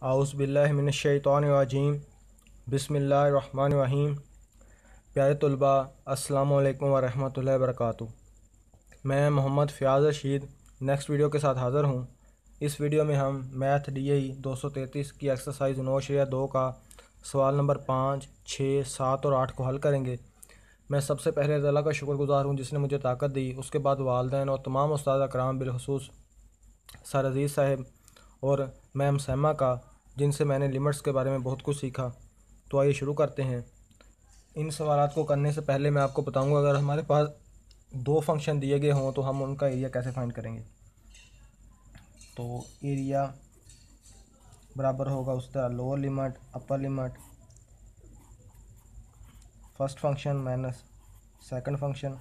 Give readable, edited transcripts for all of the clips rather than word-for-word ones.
आउज़ु बिल्लाहि मिनश शैतानिर बिस्मिल्लाहिर्रहमानिर्रहीम। प्यारे तलबा, अस्सलामु अलैकुम व रहमतुल्लाहि व बरकातुहू। मैं मोहम्मद फ़याज़ रशीद नेक्स्ट वीडियो के साथ हाज़िर हूँ। इस वीडियो में हम मैथ DAE 233 की एक्सरसाइज 9/2 का सवाल नंबर 5, 6, 7 और 8 को हल करेंगे। मैं सबसे पहले अल्लाह का शुक्रगुज़ार हूँ जिसने मुझे ताकत दी। उसके बाद वालिदैन और तमाम उस्ताद कराम बिलखुसूस सर अज़ीज़ साहब और मैम सैमा का, जिनसे मैंने लिमिट्स के बारे में बहुत कुछ सीखा। तो आइए शुरू करते हैं। इन सवालात को करने से पहले मैं आपको बताऊंगा, अगर हमारे पास दो फंक्शन दिए गए हों तो हम उनका एरिया कैसे फाइंड करेंगे। तो एरिया बराबर होगा उस तरह lower limit upper limit first function minus second function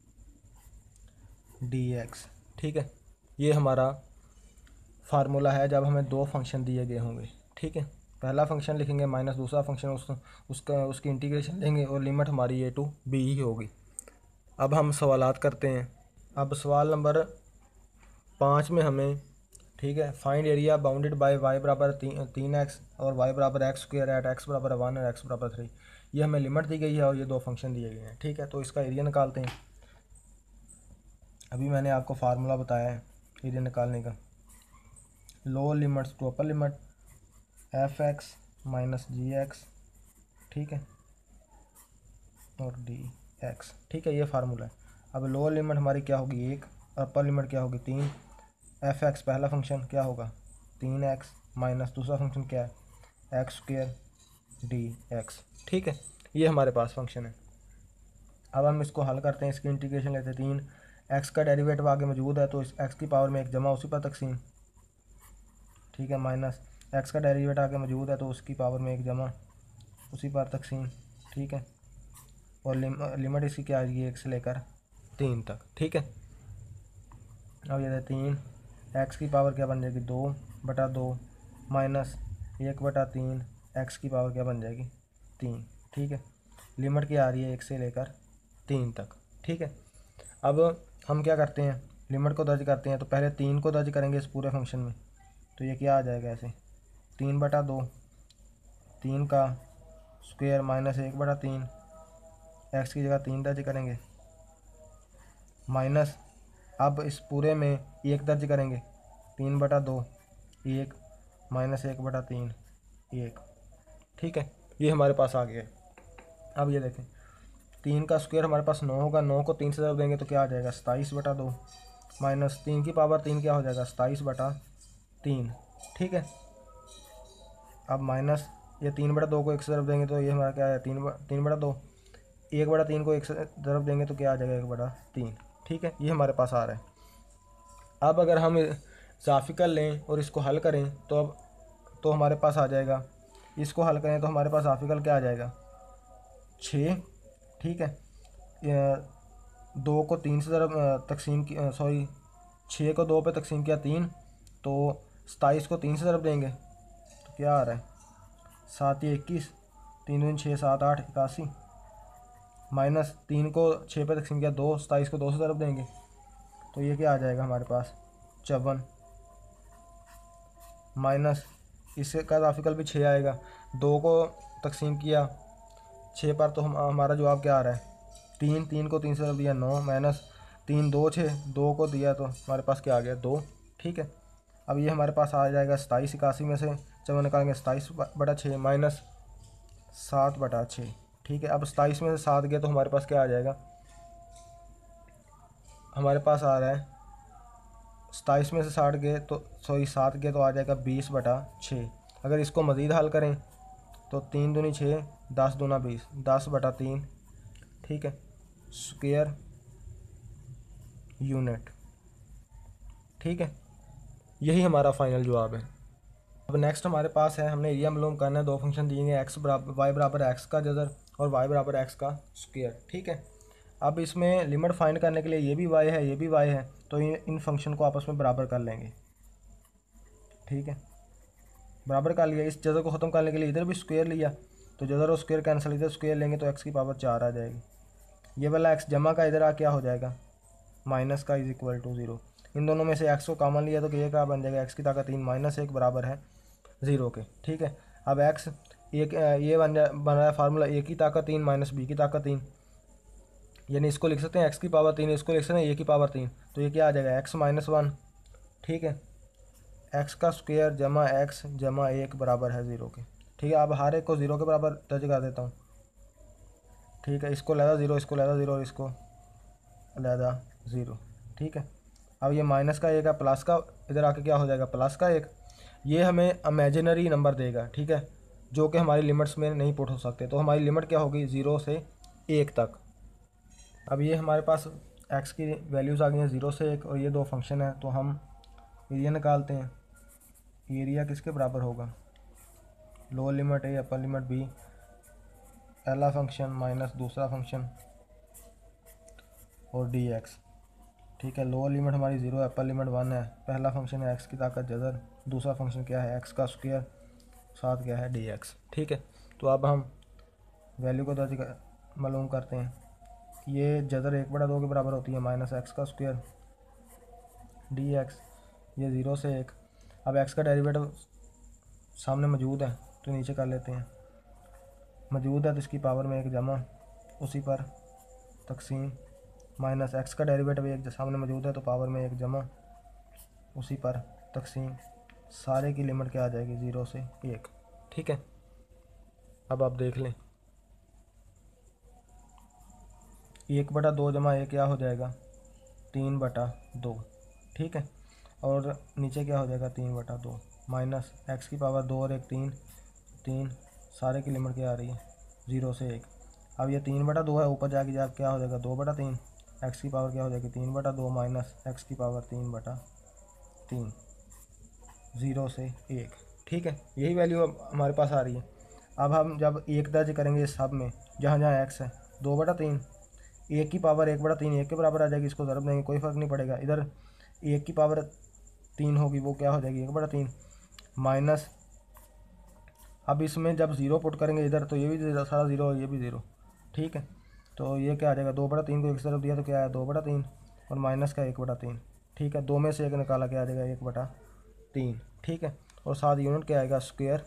dx। ठीक है, ये हमारा फार्मूला है जब हमें दो फंक्शन दिए गए होंगे। ठीक है, पहला फंक्शन लिखेंगे माइनस दूसरा फंक्शन, उसकी इंटीग्रेशन लेंगे और लिमिट हमारी a to b ही होगी। अब हम सवालात करते हैं। अब सवाल नंबर 5 में हमें, ठीक है, find area bounded by y बराबर 3x और y बराबर एक्स स्क्वायर एट x बराबर 1 और x बराबर 3। ये हमें लिमिट दी गई है और ये दो फंक्शन दिए गए हैं। ठीक है, तो इसका एरिया निकालते हैं। अभी मैंने आपको फार्मूला बताया है एरिया निकालने का। Lower limits to upper limit f(x minus g(x), ठीक है, और dx। ठीक है, ये फार्मूला है। अब लोअर लिमिट हमारी क्या होगी 1, अपर लिमिट क्या होगी 3। f(x) पहला फंक्शन क्या होगा 3x माइनस दूसरा फंक्शन क्या है एक्स स्क्वायर dx। ठीक है, ये हमारे पास फंक्शन है। अब हम इसको हल करते हैं, इसकी इंटीग्रेशन लेते हैं। 3x का डेरिवेटिव आगे मौजूद है तो इस x की पावर में एक जमा उसी पर तकसीम, ठीक है, माइनस x का डेरिवेटिव आगे मौजूद है तो उसकी पावर में एक जमा उसी पर तकसीम, ठीक है, और लिमिट इसकी क्या आएगी 1 से लेकर 3 तक। ठीक है, अब ये 3 x की पावर क्या बन जाएगी 2/2 माइनस 1/3 x की पावर क्या बन जाएगी 3। ठीक है, लिमिट क्या आ रही है 1 से लेकर 3 तक। ठीक है, अब हम क्या करते हैं, लिमिट को दर्ज करते हैं। तो पहले 3 को दर्ज करेंगे इस पूरे फंक्शन में, तो ये क्या आ जाएगा ऐसे 3/2, 3 का स्क्वायर माइनस 1/3, एक्स की जगह 3 दर्ज करेंगे, माइनस अब इस पूरे में 1 दर्ज करेंगे 3/2 1 माइनस 1/3 1। ठीक है, ये हमारे पास आ गया है। अब ये देखें 3 का स्क्वायर हमारे पास 9 होगा, 9 को 3 से ज़रूर देंगे तो क्या आ जाएगा 27/2 माइनस 3 की पावर 3 क्या हो जाएगा 27/3। ठीक है, अब माइनस ये 3/2 को 1 से ज़रूर देंगे तो ये हमारा क्या है 3/2, 1/3 को 1 से ज़रूर देंगे तो क्या आ जाएगा 1/3। ठीक है, ये हमारे पास आ रहा है। अब अगर हम इजाफिकल लें और इसको हल करें तो हमारे पास आ जाएगा, इसको हल करें तो हमारे पास इजाफिकल क्या आ जाएगा 6। ठीक है, 2 को 3 से ज़रा तकसीम की, सॉरी 6 को 2 पे तकसीम किया 3, तो 27 को 3 से ज़रब देंगे तो क्या आ रहा है 7 या 21, 3 दूनी 6 7 8 81, माइनस 3 को 6 पे तकसीम किया 2, 27 को 2 से ज़रब देंगे तो ये क्या आ जाएगा हमारे पास 54, माइनस इससे का इजाफिकल भी 6 आएगा। 2 को तकसीम किया 6 पर तो हमारा जवाब क्या आ रहा है 3 को 3 से ज़रब दिया 9, माइनस 3 2 6, 2 को दिया तो हमारे पास क्या आ गया 2। ठीक है, अब ये हमारे पास आ जाएगा 27 81 में से जब निकालेंगे 27/6 माइनस 7/6। ठीक है, अब 27 में से 7 गया तो हमारे पास क्या आ जाएगा, हमारे पास आ रहा है 27 में से 60 गए तो सॉरी 7 गए तो आ जाएगा 20/6। अगर इसको मज़ीद हल करें तो 3 दूनी 6, 10 दूना 20, 10/3, ठीक है, स्क्वायर यूनिट। ठीक है, यही हमारा फाइनल जवाब है। अब नेक्स्ट हमारे पास है, हमने एरिया मालूम करना है। दो फंक्शन दिए हैं y बराबर एक्स का जज़र और y बराबर एक्स का स्क्वायर। ठीक है, अब इसमें लिमिट फाइंड करने के लिए ये भी y है ये भी y है, तो इन फंक्शन को आपस में बराबर कर लेंगे। ठीक है, बराबर कर लिया। इस जज़र को ख़त्म करने के लिए इधर भी स्क्वायर लिया तो जज़र और स्क्वायर कैंसिल, इधर स्क्वायर लेंगे तो x की पावर 4 आ जाएगी। ये वाला x जमा का इधर आ क्या हो जाएगा माइनस का इज इक्वल टू 0। इन दोनों में से x को कॉमन लिया तो ये क्या बन जाएगा x की ताकत 3 माइनस 1 बराबर है ज़ीरो के, ठीक है। अब एक्स एक ये बन रहा है फार्मूला ए की ताकत 3 माइनस बी की ताकत 3, यानी इसको लिख सकते हैं एक्स की पावर 3, इसको लिख सकते हैं ए की पावर 3, तो ये क्या आ जाएगा एक्स माइनस 1, ठीक है। एक्स का स्क्वायर जमा एक्स जमा 1 बराबर है 0 के, ठीक है। अब हर एक को 0 के बराबर दर्ज कर देता हूँ, ठीक है। इसको लहदा 0, इसको लहदा 0 और इसको लहदा 0, ठीक है। अब ये माइनस का 1 है, प्लस का इधर आके क्या हो जाएगा प्लस का 1, ये हमें इमेजिनरी नंबर देगा, ठीक है, जो कि हमारी लिमिट्स में नहीं पुट हो सकते। तो हमारी लिमिट क्या होगी 0 से 1 तक। अब ये हमारे पास एक्स की वैल्यूज़ आ गई हैं 0 से 1 और ये दो फंक्शन है, तो हम एरिया निकालते हैं। एरिया किसके बराबर होगा, lower limit A upper limit B, पहला फंक्शन माइनस दूसरा फंक्शन और डी एक्स, ठीक है। लोअर लिमिट हमारी 0 है, अपर लिमिट 1 है, पहला फंक्शन है एक्स की ताकत जदर, दूसरा फंक्शन क्या है एक्स का स्क्वायर, साथ क्या है डी एक्स, ठीक है। तो अब हम वैल्यू को दर्ज मालूम करते हैं। ये जदर 1/2 के बराबर होती है माइनस एक्स का स्क्वायर डी एक्स, ये 0 से 1। अब एक्स का डेरिवेटिव सामने मौजूद है तो नीचे कर लेते हैं, मौजूद है तो इसकी पावर में 1 जमा उसी पर तकसीम, माइनस एक्स का डेरिवेटिव 1 सामने मौजूद है तो पावर में 1 जमा उसी पर तकसीम, सारे की लिमिट क्या आ जाएगी 0 से 1, ठीक है। अब आप देख लें 1/2 जमा 1 क्या हो जाएगा 3/2, ठीक है। और नीचे क्या हो जाएगा 3/2 माइनस एक्स की पावर 2 और 1 3, 3 सारे की लिमिट क्या आ रही है 0 से 1। अब ये 3/2 है, ऊपर जाके क्या हो जाएगा 2/3, एक्स की पावर क्या हो जाएगी 3/2 माइनस एक्स की पावर 3/3, 0 से 1, ठीक है। यही वैल्यू अब हमारे पास आ रही है। अब हम जब 1 दर्ज करेंगे इस सब में, जहाँ जहाँ एक्स है 2/3, 1 की पावर 1/3 1 के बराबर आ जाएगी, इसको ज़रूरत देंगे कोई फ़र्क नहीं पड़ेगा। इधर 1 की पावर 3 होगी वो क्या हो जाएगी 1/3 माइनस, अब इसमें जब 0 पुट करेंगे इधर तो ये भी सारा 0 और ये भी 0, ठीक है। तो ये क्या आ जाएगा 2/3 को एक तरफ दिया तो क्या है 2/3 और माइनस का 1/3, ठीक है। 2 में से 1 निकाला क्या आ जाएगा 1/3, ठीक है। और साथ यूनिट क्या आएगा स्क्वायर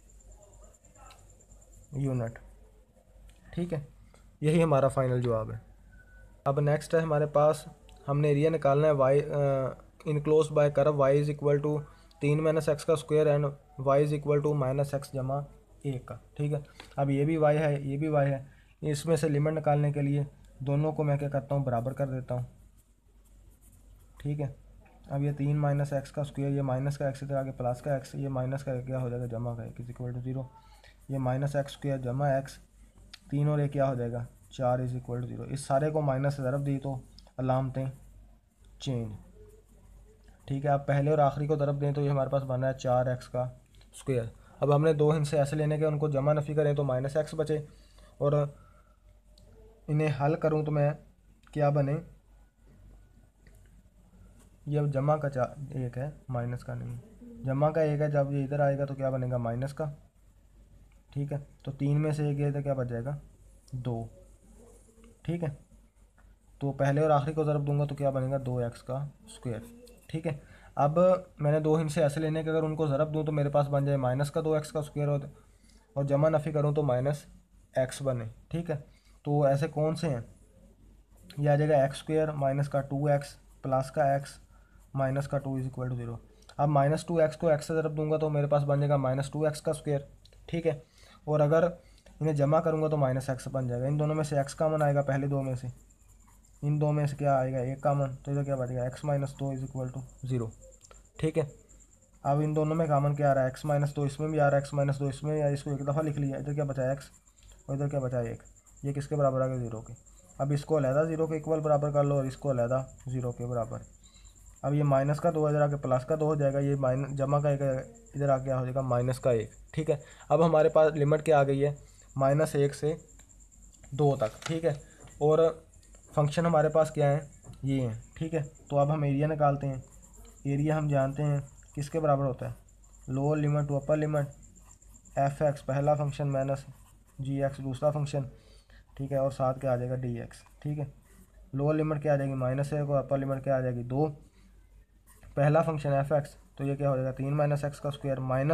यूनिट, ठीक है। यही हमारा फाइनल जवाब है। अब नेक्स्ट है हमारे पास, हमने एरिया निकालना है Y enclosed by curve y is equal to 3 minus X का square and y is equal to minus X जमा 1 का, ठीक है। अब ये भी y है ये भी y है, इसमें से लिमिट निकालने के लिए दोनों को मैं क्या करता हूँ बराबर कर देता हूँ, ठीक है। अब ये 3 माइनस एक्स का स्क्वायर, ये माइनस का एक्स इधर आगे प्लस का एक्स, ये माइनस का क्या हो जाएगा जमा का एक्स इज इक्वल टू 0, ये माइनस एक्स स्क्वायर जमा एक्स, 3 और 1 क्या हो जाएगा 4 इज इक्वल टू 0। इस सारे को माइनस से ज़रब दी तो अलामतें चेंज, ठीक है। अब पहले और आखिरी को तरफ दें तो ये हमारे पास बना है 4x का स्क्वायर। अब हमने दो हिस्से ऐसे लेने के, उनको जमा नफ़ी करें तो माइनस एक्स बचे, और इन्हें हल करूं तो मैं क्या बने, ये अब जमा का 1 है माइनस का नहीं, जमा का 1 है, जब ये इधर आएगा तो क्या बनेगा माइनस का, ठीक है। तो 3 में से 1 गया तो क्या बच जाएगा 2, ठीक है। तो पहले और आखिरी को ज़रब दूंगा तो क्या बनेगा 2x का स्क्वायर, ठीक है। अब मैंने दो हिस्से ऐसे लेने के, अगर उनको ज़रब दूं तो मेरे पास बन जाए माइनस का 2x का स्क्वायर और जमा नफ़ी करूं तो माइनस एक्स बने, ठीक है। तो ऐसे कौन से हैं, ये आ जाएगा एक्स स्क्वायर माइनस का 2x प्लस का x माइनस का 2 इज इक्वल टू 0। अब माइनस 2x को x से ज़रब दूंगा तो मेरे पास बन जाएगा माइनस 2x का स्क्वायर, ठीक है। और अगर इन्हें जमा करूँगा तो माइनस एक्स बन जाएगा। इन दोनों में से x कामन आएगा, पहले दो में से, इन दो में से क्या आएगा 1 कामन, तो इधर क्या बचेगा x minus 2 is equal to 0, ठीक है। अब इन दोनों में कामन क्या आ रहा है x माइनस 2 इसमें भी आ रहा है, x माइनस 2 इसमें भी आ रहा है, इसको एक दफ़ा लिख लिया, इधर क्या बचा x और इधर क्या बचा 1, ये किसके बराबर आ गया 0 के। अब इसको अलहदा 0 के इक्वल बराबर कर लो और इसको अलहदा 0 के बराबर। अब ये माइनस का 2 इधर आके प्लस का 2 हो जाएगा, ये माइनस जमा का 1 इधर आके हो जाएगा माइनस का 1, ठीक है। अब हमारे पास लिमिट क्या आ गई है -1 से 2 तक, ठीक है। और फंक्शन हमारे पास क्या है ये है, ठीक है। तो अब हम एरिया निकालते हैं। एरिया हम जानते हैं किसके बराबर होता है, lower limit to upper limit f(x) पहला फंक्शन माइनस g(x) दूसरा फंक्शन, ठीक है। और साथ क्या आ जाएगा dx, ठीक है। लोअर लिमिट क्या आ जाएगी -1 और अपर लिमिट क्या आ जाएगी 2, पहला फंक्शन f(x) तो ये क्या हो जाएगा 3 माइनस एक्स का स्क्वायर माइनस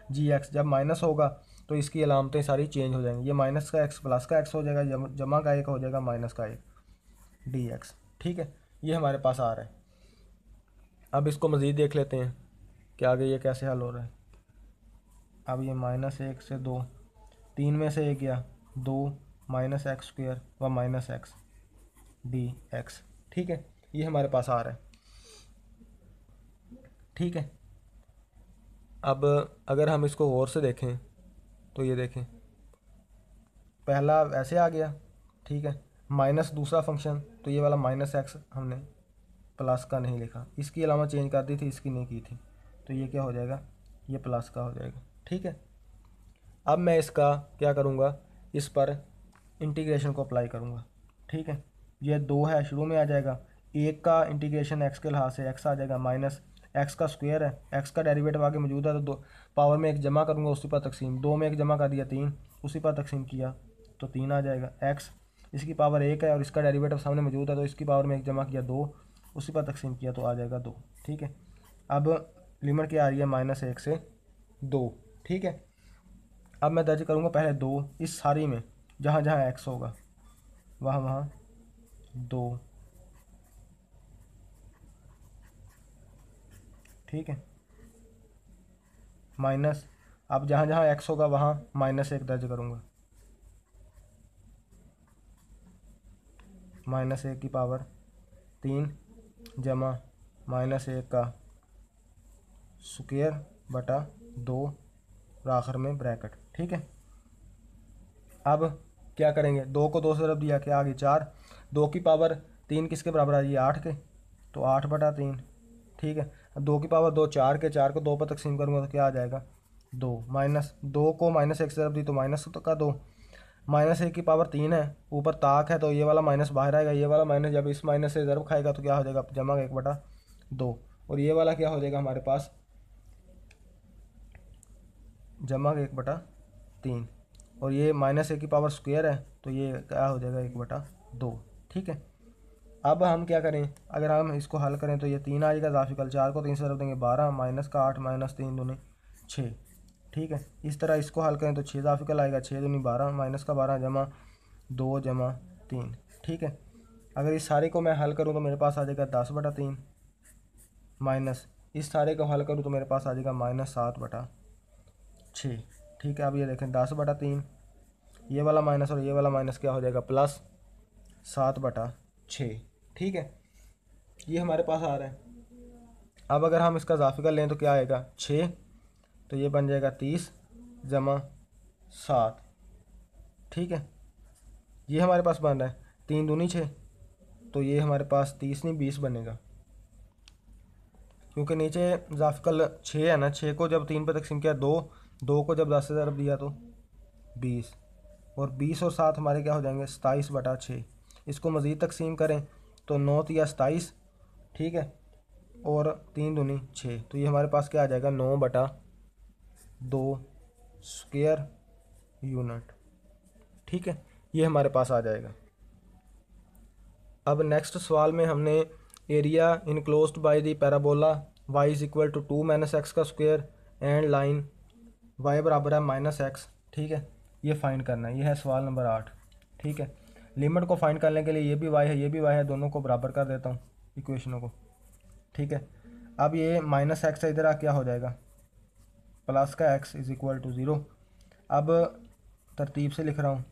जी एक्स। जब माइनस होगा तो इसकी अलामतें सारी चेंज हो जाएंगी, ये माइनस का एक्स प्लस का एक्स हो जाएगा, जमा का एक हो जाएगा माइनस का एक डी एक्स। ठीक है, ये हमारे पास आ रहा है। अब इसको मज़ीद देख लेते हैं कि आगे ये कैसे हल हो रहा है। अब ये -1 से 2, 3 में से 1 गया, 2 माइनस एक्स स्क्वेयर व माइनस एक्स डी एक्स। ठीक है, ये हमारे पास आ रहा है। ठीक है, अब अगर हम इसको गौर से देखें तो ये देखें, पहला ऐसे आ गया, ठीक है, माइनस दूसरा फंक्शन, तो ये वाला माइनस एक्स हमने प्लस का नहीं लिखा, इसकी अलावा चेंज कर दी थी, इसकी नहीं की थी, तो ये क्या हो जाएगा, ये प्लस का हो जाएगा। ठीक है, अब मैं इसका क्या करूँगा, इस पर इंटीग्रेशन को अप्लाई करूँगा। ठीक है, ये 2 है, शुरू में आ जाएगा, 1 का इंटीग्रेशन एक्स के लिहाज से एक्स आ जाएगा, माइनस एक्स का स्क्वायर है, एक्स का डेरिवेटिव आगे मौजूद है, तो 2 पावर में 1 जमा करूँगा, उसी पर तकसीम, 2 में 1 जमा कर दिया 3, उसी पर तकसीम किया तो 3 आ जाएगा। एक्स इसकी पावर 1 है और इसका डेरिवेटिव सामने मौजूद है, तो इसकी पावर में 1 जमा किया 2, उसी पर तकसीम किया तो आ जाएगा 2। ठीक है, अब लिमिट क्या आ रही है, -1 से 2। ठीक है, अब मैं दर्ज करूँगा पहले 2, इस सारी में जहाँ जहाँ एक्स होगा वहाँ वहाँ 2। ठीक है, माइनस, अब जहाँ जहाँ एक्स होगा वहाँ -1 दर्ज करूँगा, -1 की पावर 3 जमा -1 का स्क्वायर बटा 2 और आखिर में ब्रैकेट। ठीक है, अब क्या करेंगे, 2 को 2 से ज़रब दिया, क्या आ गई 4, 2 की पावर 3 किसके बराबर आ रही है, 8 के, तो 8 बटा 3। ठीक है, अब 2 की पावर 2 4 के, 4 को 2 पर तकसीम करूँगा तो क्या आ जाएगा 2, माइनस 2 को -1 से ज़रब दी तो माइनस का 2, -1 की पावर 3 है, ऊपर ताक है तो ये वाला माइनस बाहर आएगा, ये वाला माइनस जब इस माइनस से ज़रब खाएगा तो क्या हो जाएगा, जमा 1 बटा 2, और ये वाला क्या हो जाएगा हमारे पास, जमा 1 बटा 3, और ये -1 की पावर स्क्वायर है तो ये क्या हो जाएगा 1 बटा 2। ठीक है, अब हम क्या करें, अगर हम इसको हल करें तो ये 3 आएगा, इजाफिकल 4 को 3 से ज़रब देंगे 12, माइनस का 8 माइनस 3 दूनी 6। ठीक है, इस तरह इसको हल करें तो 6 इजाफिकल आएगा, 6 दूनी 12, माइनस का 12 जमा 2 जमा 3। ठीक है, अगर इस सारे को मैं हल करूँ तो मेरे पास आ जाएगा 10 बटा 3, माइनस इस सारे को हल करूँ तो मेरे पास आ जाएगा -7 बटा 6। ठीक है, अब ये देखें 10 बटा 3, ये वाला माइनस और ये वाला माइनस क्या हो जाएगा, +7 बटा 6। ठीक है, ये हमारे पास आ रहा है। अब अगर हम इसका इजाफिका लें तो क्या आएगा 6, तो ये बन जाएगा 30 जमा 7। ठीक है, ये हमारे पास बन रहा है 3 दूनी 6, तो ये हमारे पास 30 नहीं 20 बनेगा, क्योंकि नीचे इजाफिकल 6 है ना, 6 को जब 3 पे तकसीम किया 2, 2 को जब 10 से ज़रब दिया तो 20, और 20 और 7 हमारे क्या हो जाएंगे 27 बटा 6। इसको मज़ीद तकसीम करें तो 9 या 27, ठीक है, और 3 दूनी 6, तो ये हमारे पास क्या आ जाएगा 9 बटा 2 स्क्वायर यूनिट। ठीक है, ये हमारे पास आ जाएगा। अब नेक्स्ट सवाल में हमने area enclosed by the parabola y is equal to 2 minus X का स्क्वायर एंड लाइन y बराबर है -x। ठीक है, ये फाइंड करना है, ये है सवाल नंबर 8। ठीक है, लिमिट को फाइंड करने के लिए ये भी y है ये भी y है, दोनों को बराबर कर देता हूँ इक्वेशनों को। ठीक है, अब ये -x है, इधर आ क्या हो जाएगा प्लस का x इज इक्वल टू 0। अब तरतीब से लिख रहा हूँ।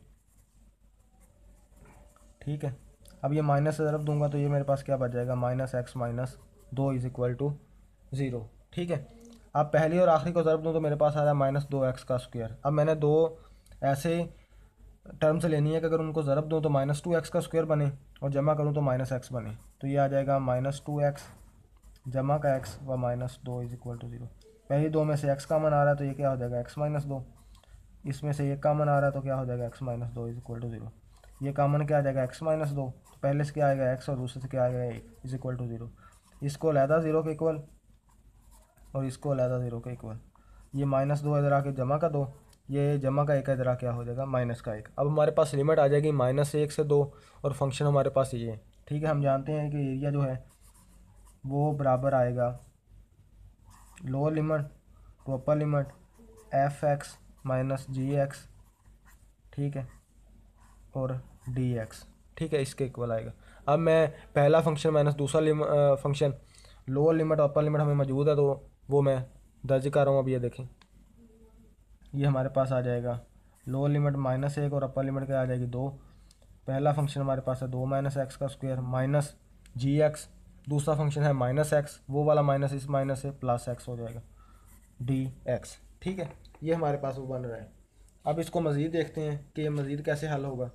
ठीक है, अब ये माइनस से ज़रब दूंगा तो ये मेरे पास क्या बच जाएगा -x - 2 इज इक्वल टू 0। ठीक है, अब पहली और आखिरी को ज़रब दूँ तो मेरे पास आ रहा है -2x का स्क्वायर। अब मैंने दो ऐसे टर्म्स लेनी है कि अगर उनको ज़रब दूँ तो -2x का स्क्वायर बने और जमा करूँ तो -x बने, तो ये आ जाएगा -2x जमा का x व -2 इज इक्वल टू 0। पहली दो में से x कामन आ रहा है तो ये क्या हो जाएगा x - 2, इसमें से ये कामन आ रहा है तो क्या हो जाएगा x - 2 इज इक्वल टू 0। ये कामन क्या आ जाएगा x - 2, तो पहले से क्या आएगा x और दूसरे से क्या आएगा 1 इज इक्वल टू 0। इसको अलहदा 0 के इक्वल और इसको अलहदा 0 के इक्वल, ये -2 इधर आके जमा का 2, ये जमा का 1 इधर आ क्या हो जाएगा -1। अब हमारे पास लिमिट आ जाएगी -1 से 2 और फंक्शन हमारे पास ये है। ठीक है, हम जानते हैं कि एरिया जो है वो बराबर आएगा lower limit to upper limit F X minus G X, ठीक है, और डी एक्स, ठीक है, इसके इक्वल आएगा। अब मैं पहला फंक्शन माइनस दूसरा function, lower limit upper limit हमें मौजूद है तो वो मैं दर्ज कर रहा हूँ। अब ये देखें, ये हमारे पास आ जाएगा लोअर लिमिट -1 और अपर लिमिट क्या आ जाएगी 2। पहला फंक्शन हमारे पास है 2 माइनस एक्स का स्क्वायर माइनस जी एक्स, दूसरा फंक्शन है माइनस एक्स, वो वाला माइनस इस माइनस से प्लस एक्स हो जाएगा डी एक्स, ठीक है, ये हमारे पास वो बन रहा है। अब इसको मज़ीद देखते हैं कि मज़ीद कैसे हल होगा।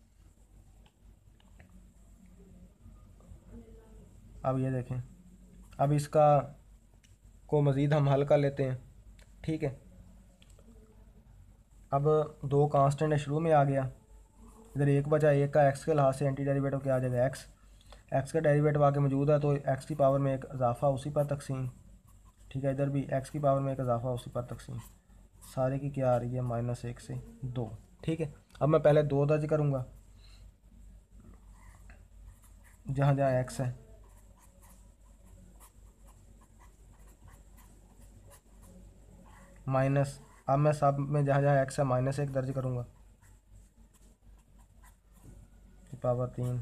अब ये देखें, अब इसका को मज़ीद हम हल कर लेते हैं, ठीक है। अब 2 कांस्टेंट है, शुरू में आ गया, इधर 1 बचा, 1 का एक्स के लिहाज से एंटी डेरिवेटिव क्या आ जाएगा एक्स का डेरिवेटिव आगे मौजूद है तो एक्स की पावर में एक इजाफा उसी पर तकसीम, ठीक है, इधर भी एक्स की पावर में एक इजाफा उसी पर तकसीम, सारे की क्या आ रही है -1 से 2, ठीक है। अब मैं पहले 2 दर्ज करूँगा जहाँ जहाँ एक्स है, माइनस, अब मैं सब में जहाँ जहाँ एक्स है -1 दर्ज करूँगा, पावर 3,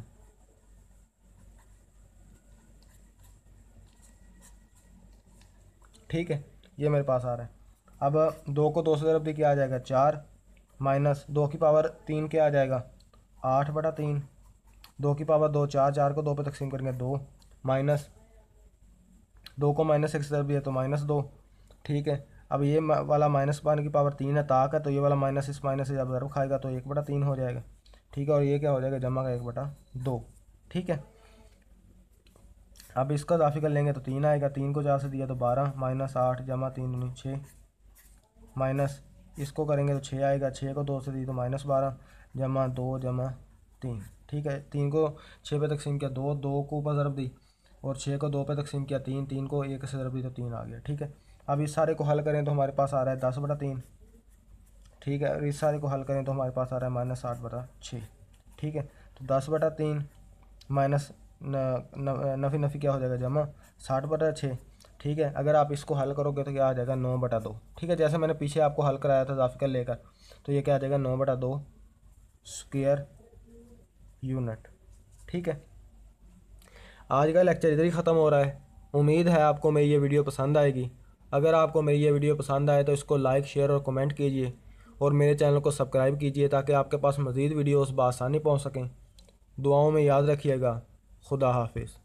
ठीक है, ये मेरे पास आ रहा है। अब 2 को 2 से तरफ दी क्या आ जाएगा 4, माइनस 2 की पावर 3 क्या आ जाएगा 8/3, 2 की पावर 2 4, 4 को 2 पे तकसीम करेंगे 2, माइनस 2 को -1 से तरफ दिया तो -2, ठीक है। अब ये वाला -1 की पावर 3 है, ताक है, तो ये वाला माइनस इस माइनस से जब ज़रूर खाएगा तो 1/3 हो जाएगा, ठीक है, और ये क्या हो जाएगा जमा का 1/2, ठीक है। अब इसका इजाफी कर लेंगे तो 3 आएगा, 3 को 4 से दिया तो 12, -8 जमा 3 6, माइनस इसको करेंगे तो 6 आएगा, 6 को 2 से दिया तो -12 जमा 2 जमा 3, ठीक है, 3 को 6 पे तकसीम किया 2, 2 को ऊपर ज़रब दी और 6 को 2 पे तकसीम किया 3, 3 को 1 से ज़रब दी तो 3 आ गया, ठीक है। अब इस सारे को हल करें तो हमारे पास आ रहा है 10/3, ठीक है, और इस सारे को हल करें तो हमारे पास आ रहा है -8/6, ठीक है। तो 10/3 माइनस नफ़ी नफ़ी क्या हो जाएगा जमा 60/6, ठीक है। अगर आप इसको हल करोगे तो क्या आ जाएगा 9/2, ठीक है, जैसे मैंने पीछे आपको हल कराया था इजाफी कर लेकर, तो ये क्या आ जाएगा 9/2 स्क्वायर यूनिट, ठीक है। आज का लेक्चर इधर ही ख़त्म हो रहा है। उम्मीद है आपको मेरी ये वीडियो पसंद आएगी। अगर आपको मेरी ये वीडियो पसंद आए तो इसको लाइक शेयर और कमेंट कीजिए और मेरे चैनल को सब्सक्राइब कीजिए ताकि आपके पास मज़ीद वीडियोस बआसानी पहुँच सकें। दुआओं में याद रखिएगा। खुदा हाफिज़।